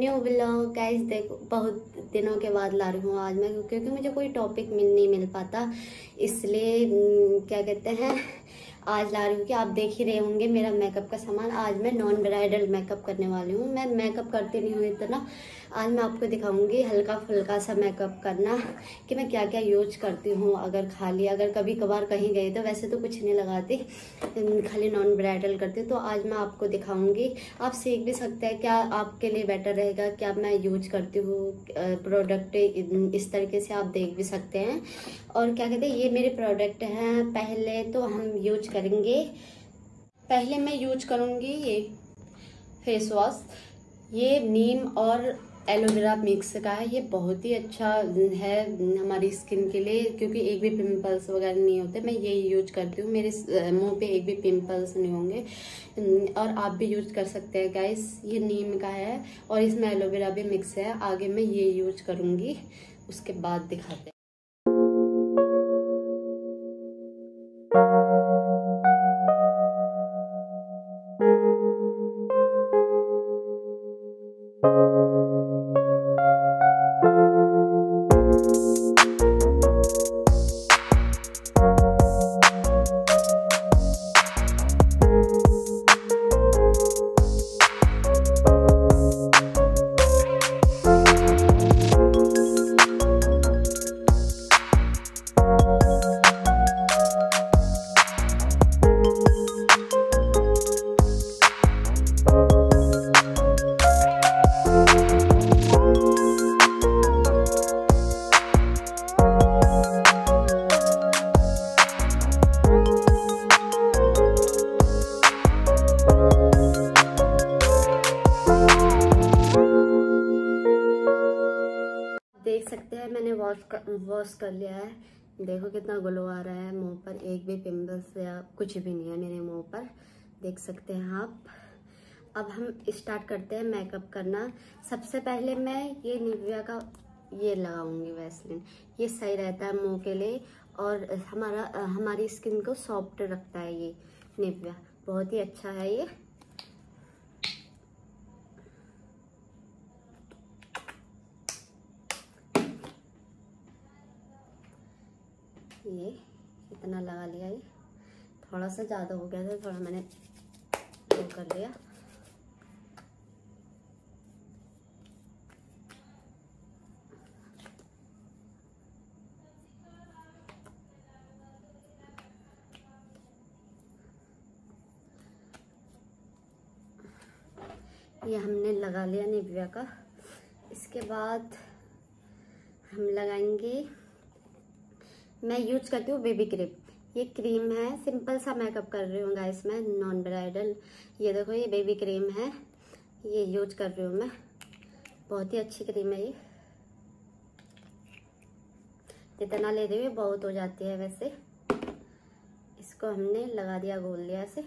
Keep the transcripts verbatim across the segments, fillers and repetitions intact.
New vlog guys. देखो बहुत दिनों के बाद ला रही हूँ आज मैं, क्योंकि मुझे कोई टॉपिक मिल नहीं मिल पाता, इसलिए क्या कहते हैं आज ला रही हूँ कि आप देख ही रहे होंगे मेरा मेकअप का सामान। आज मैं नॉन ब्राइडल मेकअप करने वाली हूँ। मैं मेकअप करती नहीं हूँ इतना, आज मैं आपको दिखाऊंगी हल्का फुल्का सा मेकअप करना कि मैं क्या क्या यूज करती हूँ। अगर खाली अगर कभी कभार कहीं गए तो वैसे तो कुछ नहीं लगाती, खाली नॉन ब्राइडल करती हूँ। तो आज मैं आपको दिखाऊंगी, आप सीख भी सकते हैं क्या आपके लिए बेटर रहेगा, क्या मैं यूज करती हूँ प्रोडक्ट, इस तरीके से आप देख भी सकते हैं। और क्या कहते हैं ये मेरे प्रोडक्ट हैं। पहले तो हम यूज करेंगे, पहले मैं यूज करूंगी ये फेस वॉश, ये नीम और एलोवेरा मिक्स का है। ये बहुत ही अच्छा है हमारी स्किन के लिए, क्योंकि एक भी पिंपल्स वगैरह नहीं होते। मैं ये यूज करती हूँ, मेरे मुंह पे एक भी पिंपल्स नहीं होंगे। और आप भी यूज कर सकते हैं गाइस। ये नीम का है और इसमें एलोवेरा भी मिक्स है। आगे मैं ये यूज करूंगी, उसके बाद दिखाते हैं। देख सकते हैं मैंने वॉश कर वॉश कर लिया है। देखो कितना ग्लो आ रहा है मुंह पर, एक भी पिंपल्स या कुछ भी नहीं है मेरे मुंह पर, देख सकते हैं आप। अब हम स्टार्ट करते हैं मेकअप करना। सबसे पहले मैं ये निविया का ये लगाऊंगी वैसलीन। ये सही रहता है मुंह के लिए और हमारा हमारी स्किन को सॉफ्ट रखता है। ये निविया बहुत ही अच्छा है ये। ये इतना लगा लिया, ये थोड़ा सा ज़्यादा हो गया था, थोड़ा मैंने वो कर लिया। ये हमने लगा लिया निविया का। इसके बाद हम लगाएंगे, मैं यूज करती हूँ बेबी क्रीम। ये क्रीम है, सिंपल सा मेकअप कर रही हूँ गाइस मैं, नॉन ब्राइडल। ये देखो ये बेबी क्रीम है, ये यूज कर रही हूँ मैं। बहुत ही अच्छी क्रीम है ये, जितना ले रही हूँ बहुत हो जाती है वैसे। इसको हमने लगा दिया, घोल लिया ऐसे।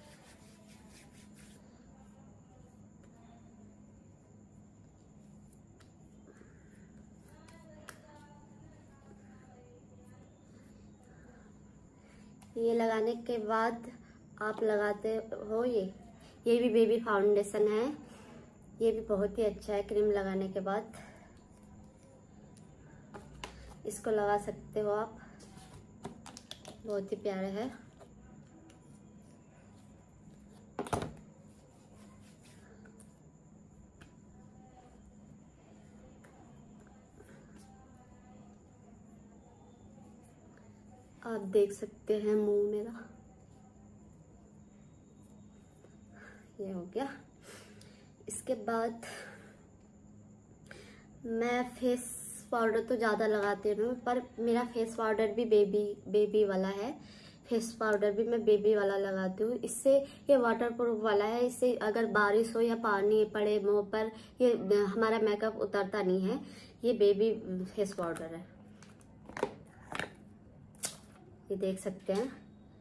ये लगाने के बाद आप लगाते हो ये ये भी बेबी फाउंडेशन है। ये भी बहुत ही अच्छा है। क्रीम लगाने के बाद इसको लगा सकते हो आप, बहुत ही प्यारा है। आप देख सकते हैं मुंह मेरा, ये हो गया। इसके बाद मैं फेस पाउडर तो ज़्यादा लगाती हूँ, पर मेरा फेस पाउडर भी बेबी बेबी वाला है। फेस पाउडर भी मैं बेबी वाला लगाती हूँ। इससे ये वाटर प्रूफ वाला है, इससे अगर बारिश हो या पानी पड़े मुंह पर, ये हमारा मेकअप उतरता नहीं है। ये बेबी फेस पाउडर है, ये देख सकते हैं।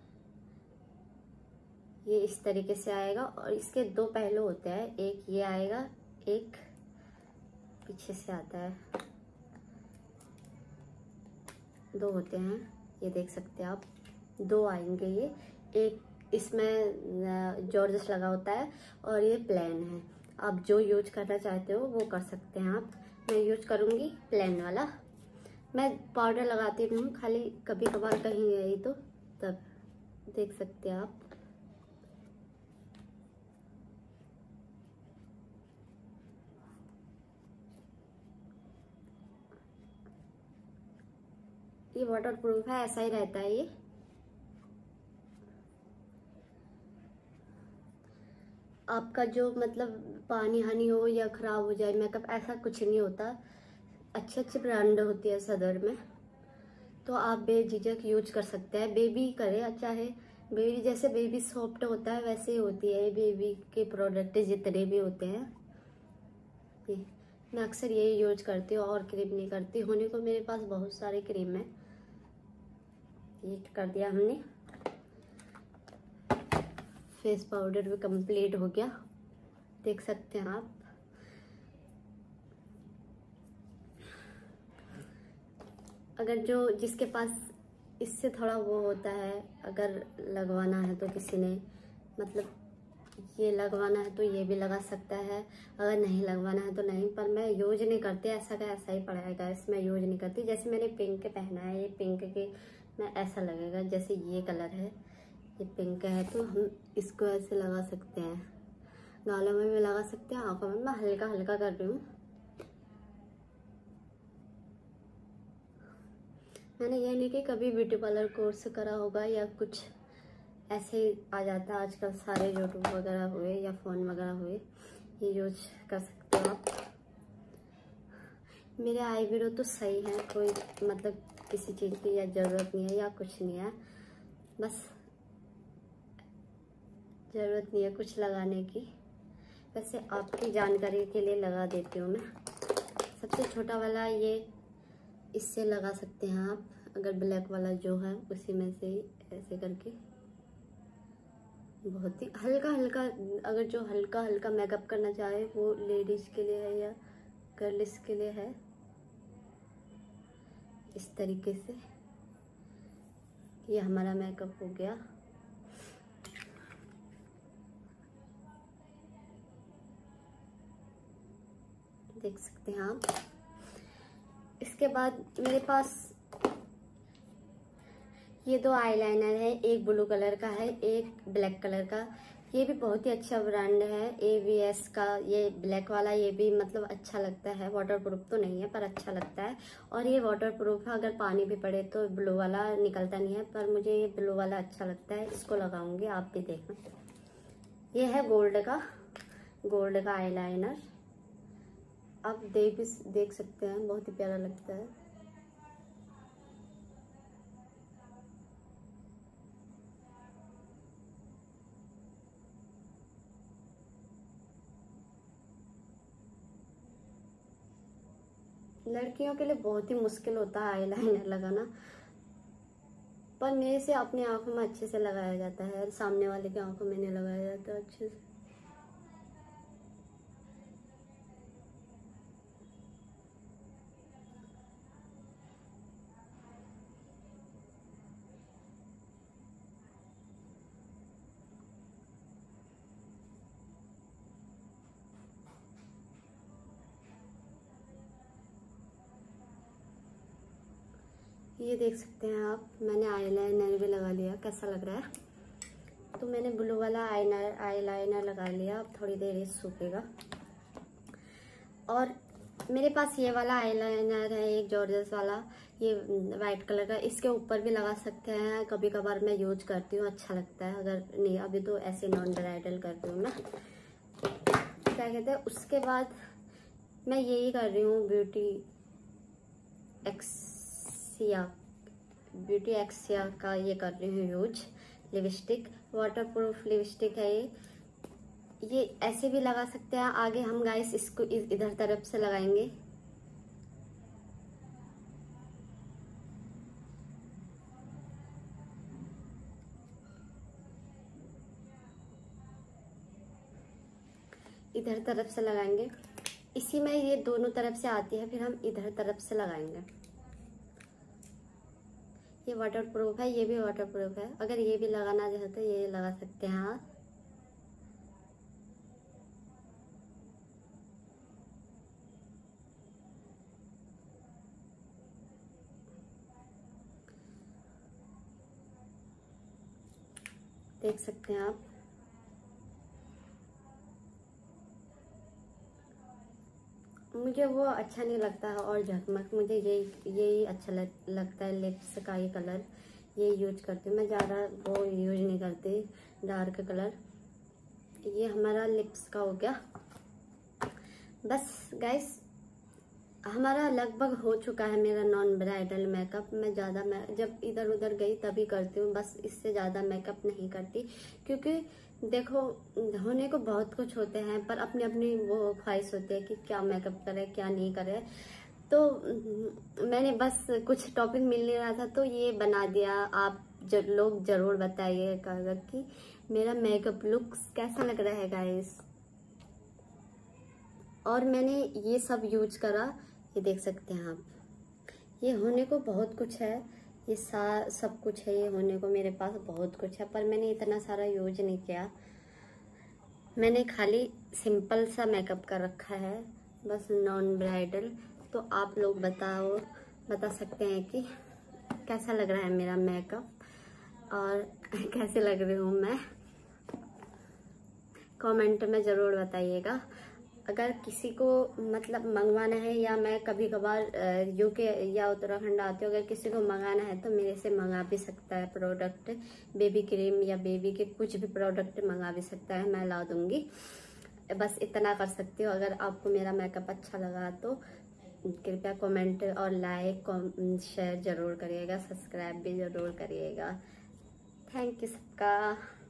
ये इस तरीके से आएगा और इसके दो पहलू होते हैं, एक ये आएगा, एक पीछे से आता है, दो होते हैं। ये देख सकते हैं आप, दो आएंगे। ये एक इसमें जॉर्जेस लगा होता है और ये प्लेन है। आप जो यूज करना चाहते हो वो कर सकते हैं आप। मैं यूज करूँगी प्लेन वाला। मैं पाउडर लगाती नहीं हूँ, खाली कभी कभार कहीं गई तो तब। देख सकते हैं आप। ये वाटर प्रूफ है, ऐसा ही रहता है ये। आपका जो मतलब पानी हानि हो या खराब हो जाए मेकअप, ऐसा कुछ नहीं होता। अच्छे अच्छे ब्रांड होती है सदर में, तो आप बेझिझक यूज कर सकते हैं। बेबी करे, चाहे बेबी, जैसे बेबी सॉफ्ट होता है वैसे ही होती है बेबी के प्रोडक्ट जितने भी होते हैं। ये मैं अक्सर यही यूज करती हूँ और क्रीम नहीं करती। होने को मेरे पास बहुत सारे क्रीम है। ये कर दिया हमने। फेस पाउडर भी कंप्लीट हो गया, देख सकते हैं आप। अगर जो जिसके पास इससे थोड़ा वो होता है, अगर लगवाना है तो किसी ने मतलब ये लगवाना है तो ये भी लगा सकता है, अगर नहीं लगवाना है तो नहीं। पर मैं यूज नहीं करती, ऐसा का ऐसा ही पड़ा है गाइस, मैं यूज नहीं करती। जैसे मैंने पिंक पहना है, ये पिंक के मैं ऐसा लगेगा जैसे ये कलर है, ये पिंक है, तो हम इसको ऐसे लगा सकते हैं। गालों में भी लगा सकते हैं, आंखों में। मैं हल्का हल्का कर रही हूँ। मैंने ये नहीं कि कभी ब्यूटी पार्लर कोर्स करा होगा या कुछ, ऐसे ही आ जाता है आजकल। सारे यूट्यूब वगैरह हुए या फ़ोन वगैरह हुए, ये यूज कर सकते हो आप। मेरे आईब्रो तो सही है, कोई मतलब किसी चीज़ की या ज़रूरत नहीं है या कुछ नहीं है। बस ज़रूरत नहीं है कुछ लगाने की। वैसे आपकी जानकारी के लिए लगा देती हूँ मैं। सबसे छोटा वाला ये, इससे लगा सकते हैं आप। अगर ब्लैक वाला जो है उसी में से ही ऐसे करके, बहुत ही हल्का हल्का। अगर जो हल्का हल्का मेकअप करना चाहे वो लेडीज के लिए है या गर्ल्स के लिए है। इस तरीके से ये हमारा मेकअप हो गया। देख सकते हैं आप। इसके बाद मेरे पास ये दो आईलाइनर है, एक ब्लू कलर का है, एक ब्लैक कलर का। ये भी बहुत ही अच्छा ब्रांड है, ए वी एस का। ये ब्लैक वाला ये भी मतलब अच्छा लगता है। वाटर प्रूफ तो नहीं है पर अच्छा लगता है। और ये वाटर प्रूफ है, अगर पानी भी पड़े तो ब्लू वाला निकलता नहीं है, पर मुझे ये ब्लू वाला अच्छा लगता है। इसको लगाऊंगी, आप भी देखना। ये है गोल्ड का, गोल्ड का आईलाइनर। आप देख भी देख सकते हैं, बहुत ही प्यारा लगता है। लड़कियों के लिए बहुत ही मुश्किल होता है आईलाइनर लगाना, पर मेरे से अपनी आंखों में अच्छे से लगाया जाता है। सामने वाले की आंखों में नहीं लगाया जाता अच्छे से। ये देख सकते हैं आप, मैंने आईलाइनर भी लगा लिया। कैसा लग रहा है? तो मैंने ब्लू वाला आईलाइनर आईलाइनर लगा लिया। अब थोड़ी देर ये सूखेगा। और मेरे पास ये वाला आईलाइनर है, एक जॉर्जेस वाला, ये वाइट कलर का। इसके ऊपर भी लगा सकते हैं, कभी कभार मैं यूज करती हूँ, अच्छा लगता है। अगर नहीं, अभी तो ऐसे नॉन ब्राइडल करती हूँ मैं, क्या कहते हैं। उसके बाद मैं यही कर रही हूँ, ब्यूटी एक्सिया ब्यूटी एक्सिया का ये कर रही हूँ use. Lipstick, waterproof lipstick है ये। ये ऐसे भी लगा सकते हैं। आगे हम गाइस इसको इधर तरफ से लगाएंगे। इधर तरफ से लगाएंगे। इसी में ये दोनों तरफ से आती है, फिर हम इधर तरफ से लगाएंगे। ये वाटर प्रूफ है, ये भी वाटर प्रूफ है। अगर ये भी लगाना चाहते तो ये लगा सकते हैं आप। देख सकते हैं आप। मुझे वो अच्छा नहीं लगता है और झकमक, मुझे यही यही अच्छा लग, लगता है लिप्स का ये कलर, ये यूज करती हूँ मैं। ज़्यादा वो यूज नहीं करती डार्क कलर। ये हमारा लिप्स का हो गया। बस गाइस हमारा लगभग हो चुका है मेरा नॉन ब्राइडल मेकअप। मैं ज़्यादा मैं जब इधर उधर गई तभी करती हूँ, बस इससे ज़्यादा मेकअप नहीं करती। क्योंकि देखो होने को बहुत कुछ होते हैं, पर अपनी अपनी वो ख्वाहिश होती है कि क्या मेकअप करे क्या नहीं करे। तो मैंने बस कुछ टॉपिक मिल नहीं रहा था तो ये बना दिया। आप जो लोग ज़रूर बताइएगा कि मेरा मेकअप लुक कैसा लग रहा है गाइस। और मैंने ये सब यूज करा, ये देख सकते हैं आप। ये होने को बहुत कुछ है, ये सा सब कुछ है, ये होने को मेरे पास बहुत कुछ है, पर मैंने इतना सारा यूज नहीं किया। मैंने खाली सिंपल सा मेकअप कर रखा है, बस नॉन ब्राइडल। तो आप लोग बताओ बता सकते हैं कि कैसा लग रहा है मेरा मेकअप और कैसे लग रही हूँ मैं, कमेंट में ज़रूर बताइएगा। अगर किसी को मतलब मंगवाना है, या मैं कभी कभार यूके या उत्तराखंड आती हूँ, अगर किसी को मंगाना है तो मेरे से मंगा भी सकता है प्रोडक्ट। बेबी क्रीम या बेबी के कुछ भी प्रोडक्ट मंगा भी सकता है, मैं ला दूंगी। बस इतना कर सकती हूँ। अगर आपको मेरा मेकअप अच्छा लगा तो कृपया कमेंट और लाइक शेयर ज़रूर करिएगा, सब्सक्राइब भी ज़रूर करिएगा। थैंक यू सबका।